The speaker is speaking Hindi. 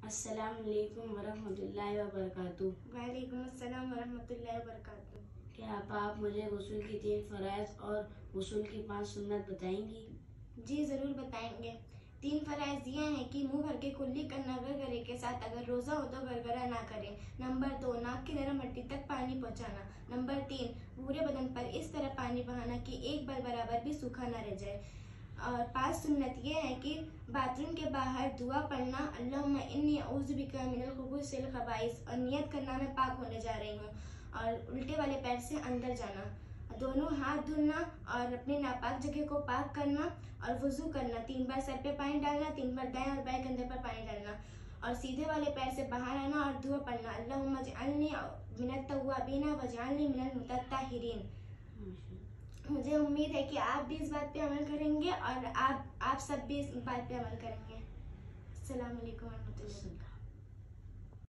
अस्सलामुअलैकुम वरहमतुल्लाहि वबरकातुहू। वालेकुम अस्सलाम वरहमतुल्लाहि वबरकातुहू। क्या आप मुझे गुस्ल की 3 फ़राइज़ और गुस्ल की 5 सुन्नत बताएंगी? जी ज़रूर बताएंगे। 3 फ़राइज़ ये हैं कि मुंह भर के कुल्ली करना गरगरे के साथ, अगर रोज़ा हो तो गरगरा ना करें। नंबर 2, नाक की नरम हड्डी तक पानी पहुंचाना। नंबर 3, पूरे बदन पर इस तरह पानी बहाना कि एक बार बराबर भी सूखा ना रह जाए। और 5 सुन्नत ये है कि बाथरूम के बाहर दुआ पढ़ना, अल्लाहुम्मा इन्नी अऊज़ु बिका मिनल खुबूसिल खबाइस, और नियत करना मैं पाक होने जा रही हूँ। और उल्टे वाले पैर से अंदर जाना, दोनों हाथ धुलना और अपने नापाक जगह को पाक करना और वुजू करना। 3 बार सर पे पानी डालना, 3 बार दाएं और बाएं कंधे पर पानी डालना और सीधे वाले पैर से बाहर आना और दुआ पढ़ना, अल्लाहुम्मा जअलनी मिनत तव्वाबीना वजअलनी मिनल मुतत्ताहिरीन। मुझे उम्मीद है कि आप भी इस बात पे अमल करेंगे और आप सब भी इस बात पे अमल करेंगे। अस्सलाम वालेकुम।